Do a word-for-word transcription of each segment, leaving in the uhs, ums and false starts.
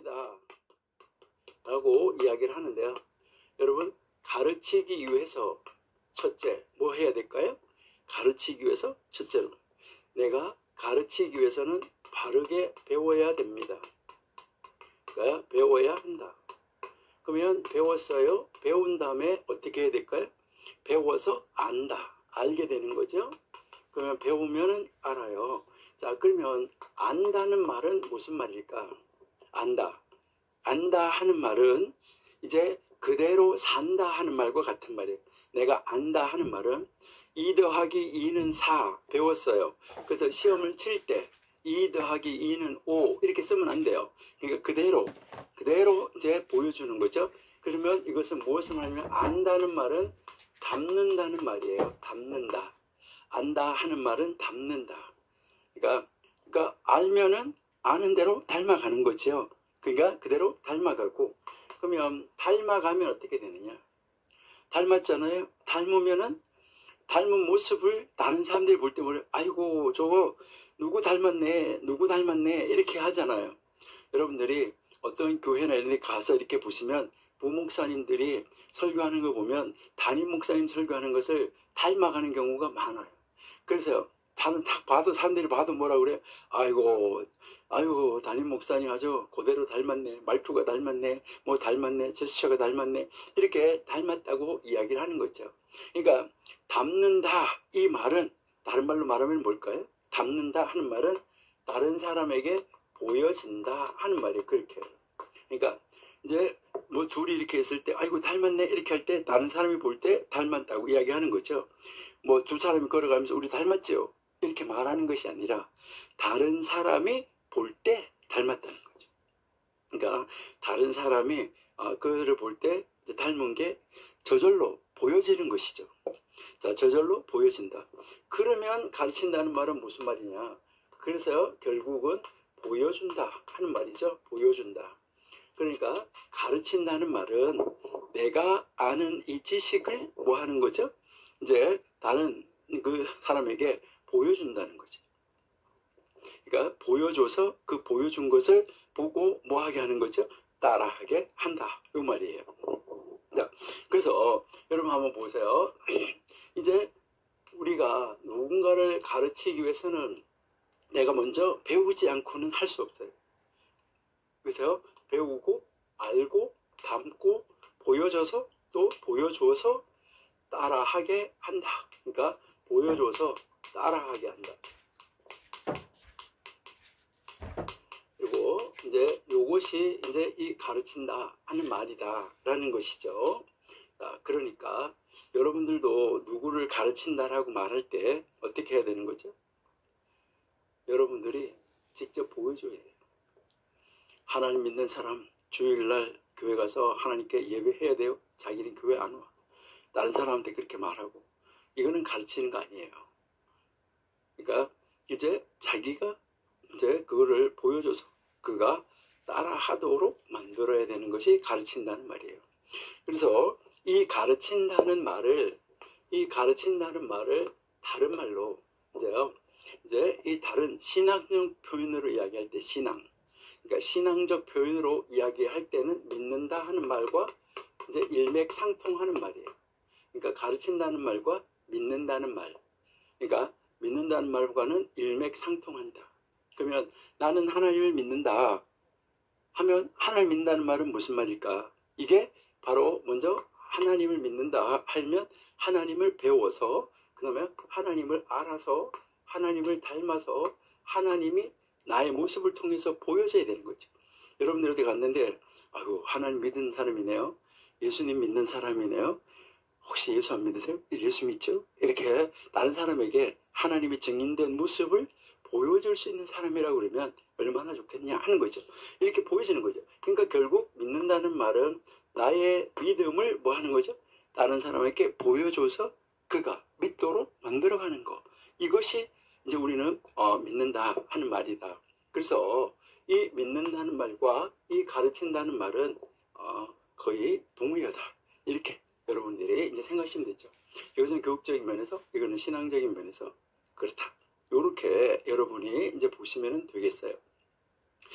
가르치다 라고 이야기를 하는데요. 여러분, 가르치기 위해서 첫째 뭐 해야 될까요? 가르치기 위해서 첫째로 내가 가르치기 위해서는 바르게 배워야 됩니다. 그러니까 배워야 한다. 그러면 배웠어요. 배운 다음에 어떻게 해야 될까요? 배워서 안다. 알게 되는 거죠. 그러면 배우면은 알아요. 자, 그러면 안다는 말은 무슨 말일까? 안다. 안다 하는 말은 이제 그대로 산다 하는 말과 같은 말이에요. 내가 안다 하는 말은 이 더하기 이는 사 배웠어요. 그래서 시험을 칠 때 이 더하기 이는 오 이렇게 쓰면 안 돼요. 그러니까 그대로 그대로 이제 보여주는 거죠. 그러면 이것은 무엇을 말하냐면 안다는 말은 담는다는 말이에요. 담는다. 안다 하는 말은 담는다. 그러니까, 그러니까 알면은 아는 대로 닮아가는 거죠. 그러니까 그대로 닮아가고, 그러면 닮아가면 어떻게 되느냐? 닮았잖아요. 닮으면은 닮은 모습을 다른 사람들이 볼 때 뭐래? 아이고 저거 누구 닮았네, 누구 닮았네 이렇게 하잖아요. 여러분들이 어떤 교회나 이런 데 가서 이렇게 보시면 부목사님들이 설교하는 거 보면 담임 목사님 설교하는 것을 닮아가는 경우가 많아요. 그래서 딱 봐도 사람들이 봐도 뭐라 그래? 아이고 아이고 담임 목사님 아주 그대로 닮았네, 말투가 닮았네, 뭐 닮았네, 제스처가 닮았네 이렇게 닮았다고 이야기를 하는 거죠. 그러니까 닮는다 이 말은 다른 말로 말하면 뭘까요? 닮는다 하는 말은 다른 사람에게 보여진다 하는 말이에요. 그렇게. 그러니까 이제 뭐 둘이 이렇게 했을 때 아이고 닮았네 이렇게 할 때 다른 사람이 볼 때 닮았다고 이야기하는 거죠. 뭐 두 사람이 걸어가면서 우리 닮았죠 이렇게 말하는 것이 아니라 다른 사람이 볼 때 닮았다는 거죠. 그러니까 다른 사람이 어, 그를 볼 때 닮은 게 저절로 보여지는 것이죠. 자, 저절로 보여진다. 그러면 가르친다는 말은 무슨 말이냐? 그래서 결국은 보여준다 하는 말이죠. 보여준다. 그러니까 가르친다는 말은 내가 아는 이 지식을 뭐 하는 거죠? 이제 다른 그 사람에게 보여준다는 거죠. 그러니까 보여줘서 그 보여준 것을 보고 뭐 하게 하는 거죠? 따라하게 한다. 이 말이에요. 자, 그래서 여러분 한번 보세요. 이제 우리가 누군가를 가르치기 위해서는 내가 먼저 배우지 않고는 할 수 없어요. 그래서 배우고 알고 담고 보여줘서 또 보여줘서 따라하게 한다. 그러니까 보여줘서 따라하게 한다. 그리고 이제 요것이 이제 이 가르친다 하는 말이다라는 것이죠. 자, 그러니까 여러분들도 누구를 가르친다라고 말할 때 어떻게 해야 되는 거죠? 여러분들이 직접 보여줘야 해요. 하나님 믿는 사람 주일날 교회 가서 하나님께 예배해야 돼요. 자기는 교회 안 와. 다른 사람한테 그렇게 말하고 이거는 가르치는 거 아니에요. 그러니까 이제 자기가 이제 그거를 보여줘서 그가 따라 하도록 만들어야 되는 것이 가르친다는 말이에요. 그래서 이 가르친다는 말을 이 가르친다는 말을 다른 말로 이제요. 이제 이 다른 신학적 표현으로 이야기할 때 신앙, 그러니까 신앙적 표현으로 이야기할 때는 믿는다 하는 말과 이제 일맥상통하는 말이에요. 그러니까 가르친다는 말과 믿는다는 말, 그러니까 믿는다는 말과는 일맥상통한다. 그러면 나는 하나님을 믿는다 하면 하나님 믿는다는 말은 무슨 말일까? 이게 바로 먼저 하나님을 믿는다 하면 하나님을 배워서 그러면 하나님을 알아서 하나님을 닮아서 하나님이 나의 모습을 통해서 보여져야 되는 거죠. 여러분들 어디 갔는데 아이고 하나님 믿는 사람이네요. 예수님 믿는 사람이네요. 혹시 예수 안 믿으세요? 예수 믿죠? 이렇게 다른 사람에게 하나님이 증인된 모습을 보여줄 수 있는 사람이라고 그러면 얼마나 좋겠냐 하는 거죠. 이렇게 보여지는 거죠. 그러니까 결국 믿는다는 말은 나의 믿음을 뭐 하는 거죠? 다른 사람에게 보여줘서 그가 믿도록 만들어가는 거. 이것이 이제 우리는 어, 믿는다 하는 말이다. 그래서 이 믿는다는 말과 이 가르친다는 말은 어, 거의 동의어다. 이렇게 여러분들이 이제 생각하시면 되죠. 이것은 교육적인 면에서, 이거는 신앙적인 면에서 그렇다. 이렇게 여러분이 이제 보시면 되겠어요.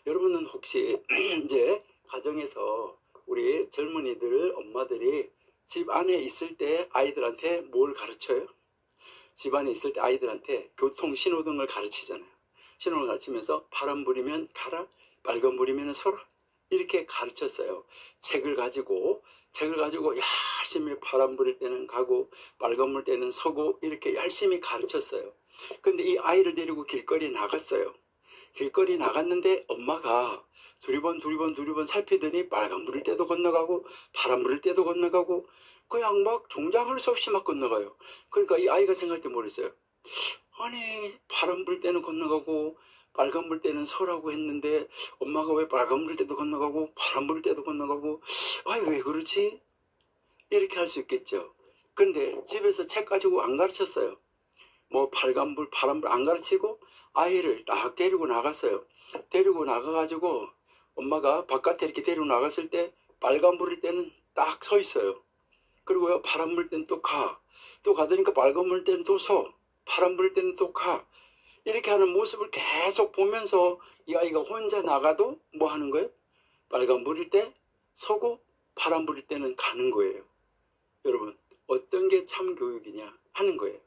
여러분은 혹시 이제 가정에서 우리 젊은이들 엄마들이 집 안에 있을 때 아이들한테 뭘 가르쳐요? 집 안에 있을 때 아이들한테 교통 신호등을 가르치잖아요. 신호를 가르치면서 파란 불이면 가라, 빨간 불이면 서라, 이렇게 가르쳤어요. 책을 가지고 책을 가지고 열심히 파란 불일 때는 가고 빨간 불 때는 서고 이렇게 열심히 가르쳤어요. 근데 이 아이를 데리고 길거리에 나갔어요. 길거리 나갔는데 엄마가 두리번 두리번 두리번 살피더니 빨간 불일 때도 건너가고 파란 불일 때도 건너가고 그냥 막 종잡을 수 없이 막 건너가요. 그러니까 이 아이가 생각할 때 뭐랬어요? 아니 파란 불 때는 건너가고 빨간 불 때는 서라고 했는데 엄마가 왜 빨간 불 때도 건너가고 파란 불 때도 건너가고, 아이 왜 그렇지? 이렇게 할 수 있겠죠. 근데 집에서 책 가지고 안 가르쳤어요. 뭐 빨간 불 파란 불 안 가르치고 아이를 딱 데리고 나갔어요. 데리고 나가가지고 엄마가 바깥에 이렇게 데리고 나갔을 때 빨간 불일 때는 딱 서 있어요. 그리고요 파란 불 때는 또 가. 또 가더니까 빨간 불 때는 또 서. 파란 불 때는 또 가. 이렇게 하는 모습을 계속 보면서 이 아이가 혼자 나가도 뭐 하는 거예요? 빨간 불일 때 서고 파란 불일 때는 가는 거예요. 여러분 어떤 게 참 교육이냐 하는 거예요.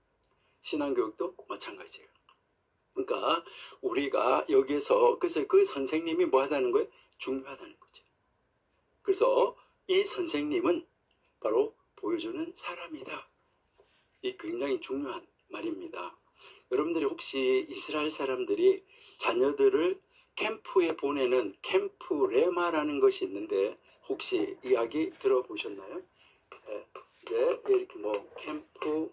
신앙교육도 마찬가지예요. 그러니까 우리가 여기에서 그래서 그 선생님이 뭐 하다는 거예요? 중요하다는 거죠. 그래서 이 선생님은 바로 보여주는 사람이다. 이 굉장히 중요한 말입니다. 여러분들이 혹시 이스라엘 사람들이 자녀들을 캠프에 보내는 캠프 레마라는 것이 있는데 혹시 이야기 들어보셨나요? 네, 이제 이렇게 뭐 캠프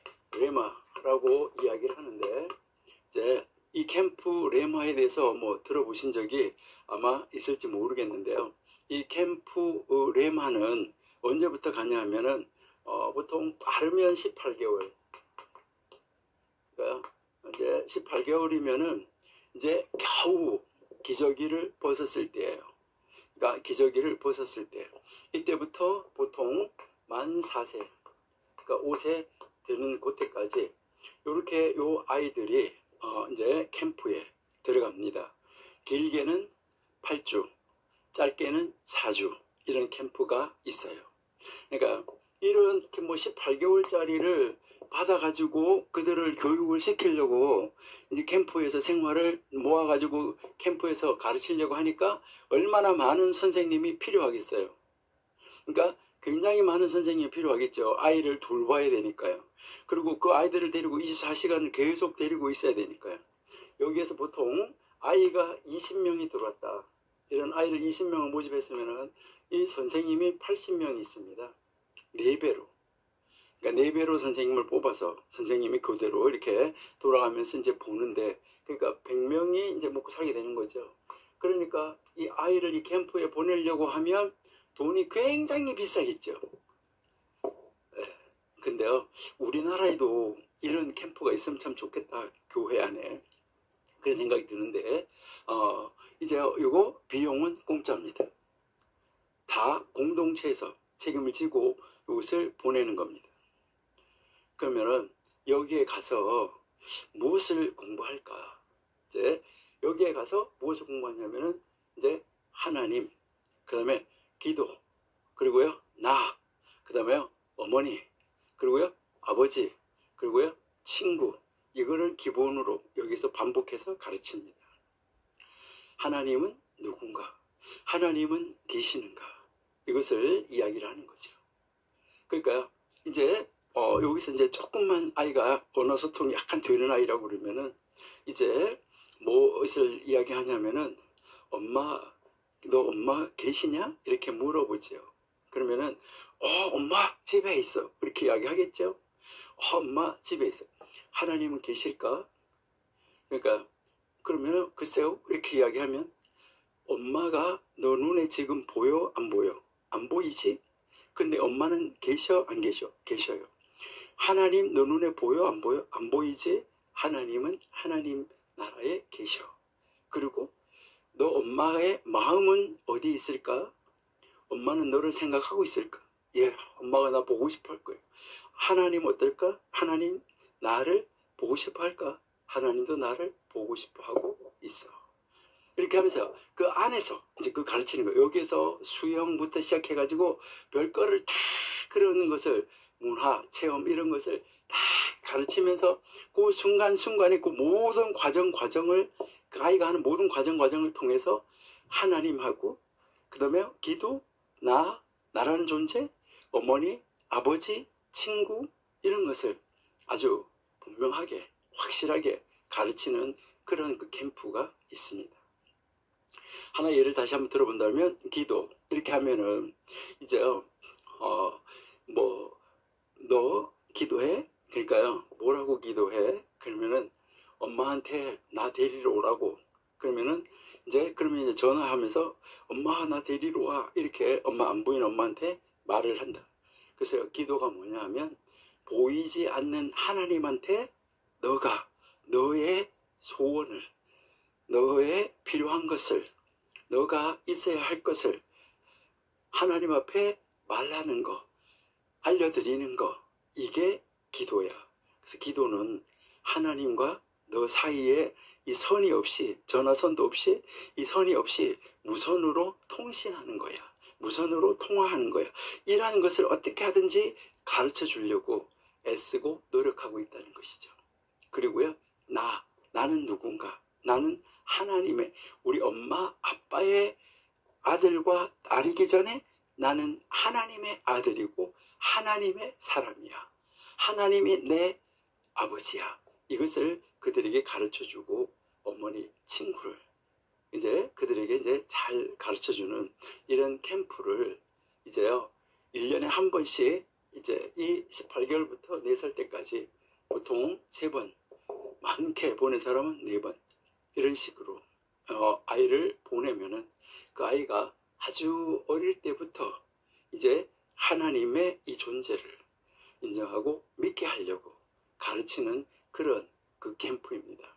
레마라고 이야기를 하는데 이제 이 캠프 레마에 대해서 뭐 들어보신 적이 아마 있을지 모르겠는데요. 이 캠프 레마는 언제부터 가냐 하면은 어, 보통 빠르면 십팔 개월. 그러니까 이제 십팔 개월이면은 이제 겨우 기저귀를 벗었을 때예요. 그러니까 기저귀를 벗었을 때. 이때부터 보통 만 사 세, 그러니까 오 세 되는 그때까지 이렇게 요 아이들이 어 이제 캠프에 들어갑니다. 길게는 팔 주, 짧게는 사 주 이런 캠프가 있어요. 그러니까 이런 뭐 십팔 개월짜리를 받아가지고 그들을 교육을 시키려고 이제 캠프에서 생활을 모아가지고 캠프에서 가르치려고 하니까 얼마나 많은 선생님이 필요하겠어요. 그러니까 굉장히 많은 선생님이 필요하겠죠. 아이를 돌봐야 되니까요. 그리고 그 아이들을 데리고 이십사 시간을 계속 데리고 있어야 되니까요. 여기에서 보통 아이가 이십 명이 들어왔다. 이런 아이를 이십 명을 모집했으면 이 선생님이 팔십 명이 있습니다. 네 배로. 그러니까 네 배로 선생님을 뽑아서 선생님이 그대로 이렇게 돌아가면서 이제 보는데, 그러니까 백 명이 이제 먹고 살게 되는 거죠. 그러니까 이 아이를 이 캠프에 보내려고 하면 돈이 굉장히 비싸겠죠. 근데요, 우리나라에도 이런 캠프가 있으면 참 좋겠다, 교회 안에. 그런 생각이 드는데, 어, 이제 이거 비용은 공짜입니다. 다 공동체에서 책임을 지고 이것을 보내는 겁니다. 그러면은 여기에 가서 무엇을 공부할까? 이제 여기에 가서 무엇을 공부하냐면은 이제 하나님, 그 다음에 기도, 그리고요 나, 그 다음에요 어머니, 그리고요 아버지, 그리고요 친구, 이거를 기본으로 여기서 반복해서 가르칩니다. 하나님은 누군가? 하나님은 계시는가? 이것을 이야기를 하는 거죠. 그러니까 이제 어, 여기서 이제 조금만 아이가 언어 소통이 약간 되는 아이라고 그러면은 이제 무엇을 이야기하냐면은 엄마, 너 엄마 계시냐? 이렇게 물어보죠. 그러면은 어, 엄마 집에 있어. 이렇게 이야기하겠죠. 어, 엄마 집에 있어. 하나님은 계실까? 그러니까 그러면은 글쎄요 이렇게 이야기하면 엄마가 너 눈에 지금 보여? 안 보여? 안 보이지? 근데 엄마는 계셔? 안 계셔? 계셔요. 하나님 너 눈에 보여? 안 보여? 안 보이지? 하나님은 하나님 나라에 계셔. 그리고 너 엄마의 마음은 어디 있을까? 엄마는 너를 생각하고 있을까? 예, 엄마가 나 보고 싶어 할 거예요. 하나님 어떨까? 하나님 나를 보고 싶어 할까? 하나님도 나를 보고 싶어 하고 있어. 이렇게 하면서 그 안에서 이제 그 가르치는 거예요. 여기에서 수영부터 시작해가지고 별거를 다 그러는 것을 문화, 체험 이런 것을 다 가르치면서 그 순간순간에 그 모든 과정 과정을 그 아이가 하는 모든 과정 과정을 통해서 하나님하고 그 다음에 기도, 나, 나라는 존재, 어머니, 아버지, 친구 이런 것을 아주 분명하게 확실하게 가르치는 그런 그 캠프가 있습니다. 하나 예를 다시 한번 들어본다면 기도 이렇게 하면은 이제 어 뭐 너 기도해? 그러니까요 뭐라고 기도해? 그러면은 엄마한테 나 데리러 오라고. 그러면은 이제 그러면 이제 전화하면서 엄마 나 데리러 와 이렇게 엄마 안 보이는 엄마한테 말을 한다. 그래서 기도가 뭐냐 하면 보이지 않는 하나님한테 너가 너의 소원을 너의 필요한 것을 너가 있어야 할 것을 하나님 앞에 말하는 거 알려드리는 거 이게 기도야. 그래서 기도는 하나님과 너 사이에 이 선이 없이 전화선도 없이 이 선이 없이 무선으로 통신하는 거야. 무선으로 통화하는 거야. 이러한 것을 어떻게 하든지 가르쳐 주려고 애쓰고 노력하고 있다는 것이죠. 그리고요 나 나는 누군가 나는 하나님의 우리 엄마 아빠의 아들과 딸이기 전에 나는 하나님의 아들이고 하나님의 사람이야. 하나님이 내 아버지야. 이것을 그들에게 가르쳐주고 어머니 친구를 이제 그들에게 이제 잘 가르쳐주는 이런 캠프를 이제요 일 년에 한 번씩 이제 이 십팔 개월부터 네 살 때까지 보통 세 번 많게 보낸 사람은 네 번 이런 식으로 어, 아이를 보내면은 그 아이가 아주 어릴 때부터 이제 하나님의 이 존재를 인정하고 믿게 하려고 가르치는 그런 그 캠프입니다.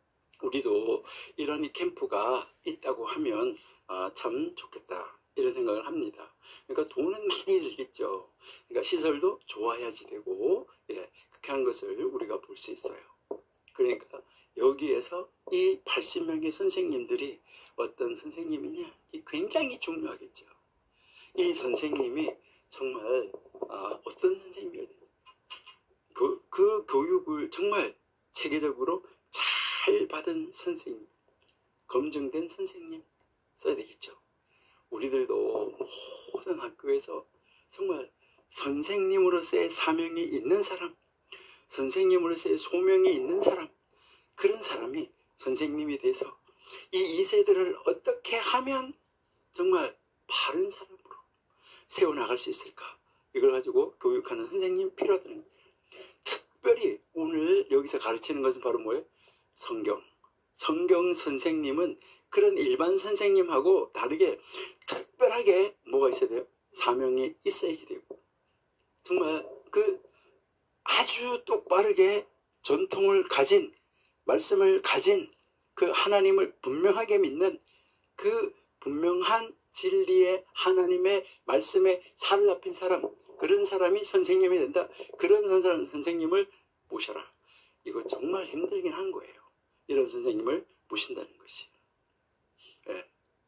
우리도 이런 이 캠프가 있다고 하면 아, 참 좋겠다 이런 생각을 합니다. 그러니까 돈은 많이 들겠죠. 그러니까 시설도 좋아야지 되고 예, 그렇게 하는 것을 우리가 볼 수 있어요. 그러니까 여기에서 이 팔십 명의 선생님들이 어떤 선생님이냐 굉장히 중요하겠죠. 이 선생님이 정말 아, 어떤 선생님이어야 돼요. 그, 그 교육을 정말 체계적으로 잘 받은 선생님, 검증된 선생님 써야 되겠죠. 우리들도 모든 학교에서 정말 선생님으로서의 사명이 있는 사람, 선생님으로서의 소명이 있는 사람, 그런 사람이 선생님이 돼서 이 이 세대를 어떻게 하면 정말 바른 사람으로 세워나갈 수 있을까? 이걸 가지고 교육하는 선생님 필요하다는 거예요. 특별히 오늘 여기서 가르치는 것은 바로 뭐예요? 성경. 성경 선생님은 그런 일반 선생님하고 다르게 특별하게 뭐가 있어야 돼요? 사명이 있어야지 되고 정말 그 아주 똑바르게 전통을 가진 말씀을 가진 그 하나님을 분명하게 믿는 그 분명한 진리의 하나님의 말씀에 살을 nap힌 사람 그런 사람이 선생님이 된다. 그런 사람 선생님을 모셔라. 이거 정말 힘들긴 한 거예요. 이런 선생님을 모신다는 것이. 예.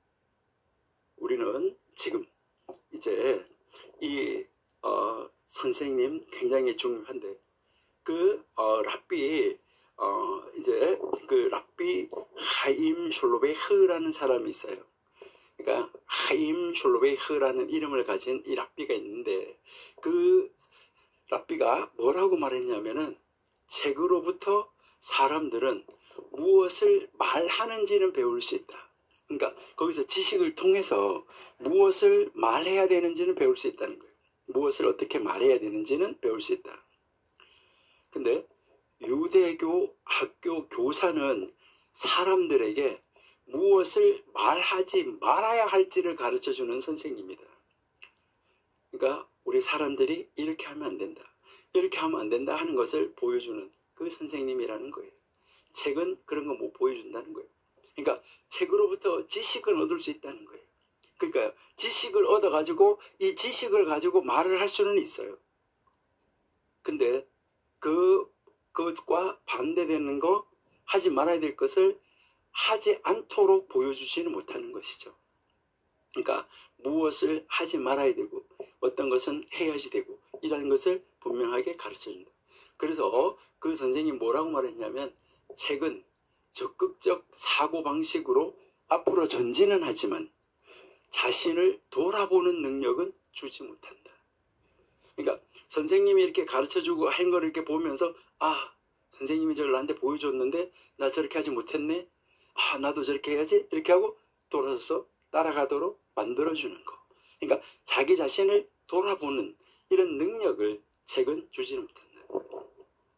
우리는 지금 이제 이 어, 선생님 굉장히 중요한데 그 어, 랍비 어, 이제 그 랍비 하임 숄로베흐라는 사람이 있어요. 그러니까 하임 숄로베흐라는 이름을 가진 이 랍비가 있는데 그 랍비가 뭐라고 말했냐면은 책으로부터 사람들은 무엇을 말하는지는 배울 수 있다. 그러니까 거기서 지식을 통해서 무엇을 말해야 되는지는 배울 수 있다는 거예요. 무엇을 어떻게 말해야 되는지는 배울 수 있다. 근데 유대교 학교 교사는 사람들에게 무엇을 말하지 말아야 할지를 가르쳐주는 선생님이다. 그러니까 우리 사람들이 이렇게 하면 안 된다. 이렇게 하면 안 된다 하는 것을 보여주는 그 선생님이라는 거예요. 책은 그런 거 못 보여준다는 거예요. 그러니까 책으로부터 지식을 얻을 수 있다는 거예요. 그러니까 지식을 얻어가지고 이 지식을 가지고 말을 할 수는 있어요. 근데 그, 그것과 반대되는 거 하지 말아야 될 것을 하지 않도록 보여주지는 못하는 것이죠. 그러니까 무엇을 하지 말아야 되고 어떤 것은 해야지 되고 이라는 것을 분명하게 가르쳐준다. 그래서 그 선생님이 뭐라고 말했냐면 책은 적극적 사고방식으로 앞으로 전진은 하지만 자신을 돌아보는 능력은 주지 못한다. 그러니까 선생님이 이렇게 가르쳐주고 한 거를 이렇게 보면서 아 선생님이 저를 나한테 보여줬는데 나 저렇게 하지 못했네. 아 나도 저렇게 해야지. 이렇게 하고 돌아서서 따라가도록 만들어주는 거. 그러니까 자기 자신을 돌아보는 이런 능력을 책은 주지는 못한다.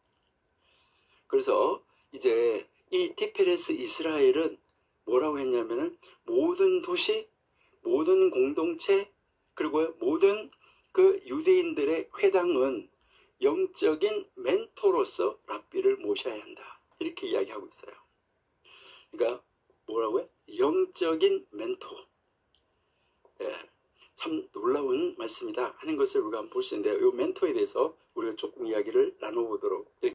그래서 이제 이 티페레스 이스라엘은 뭐라고 했냐면은 모든 도시, 모든 공동체, 그리고 모든 그 유대인들의 회당은 영적인 멘토로서 랍비를 모셔야 한다. 이렇게 이야기하고 있어요. 그러니까 뭐라고요? 영적인 멘토. 예, 참 놀라운 말씀이다 하는 것을 우리가 한번 볼 수 있는데요. 이 멘토에 대해서 우리가 조금 이야기를 나눠보도록